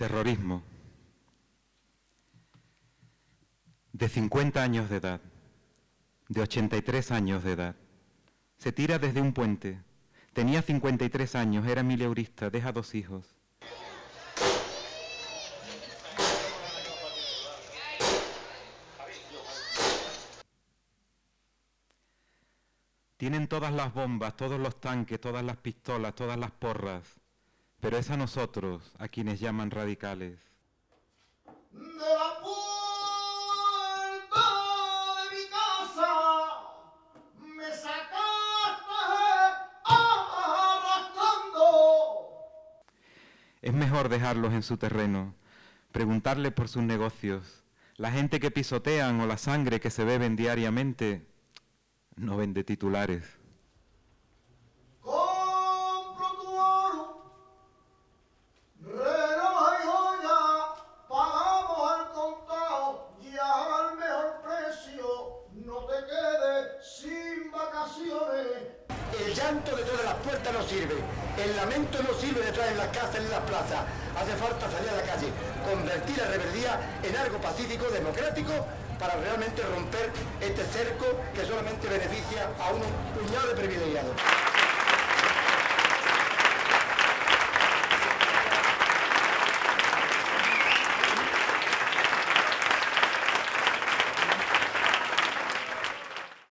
Terrorismo. De 50 años de edad, de 83 años de edad, se tira desde un puente. Tenía 53 años, era mileurista, deja 2 hijos. Tienen todas las bombas, todos los tanques, todas las pistolas, todas las porras, pero es a nosotros a quienes llaman radicales. De la puerta de mi casa me sacaste arrastrando. Es mejor dejarlos en su terreno, preguntarles por sus negocios. La gente que pisotean o la sangre que se beben diariamente no vende titulares. Compro tu oro, reloj y joya, pagamos al contado y al mejor precio. No te quedes sin vacaciones. El llanto detrás de las puertas no sirve, el lamento no sirve detrás de las casas ni en las plazas. Hace falta salir a la calle, convertir la rebeldía en algo pacífico, democrático, para realmente romper este cerco que solamente beneficia a un puñado de privilegiados.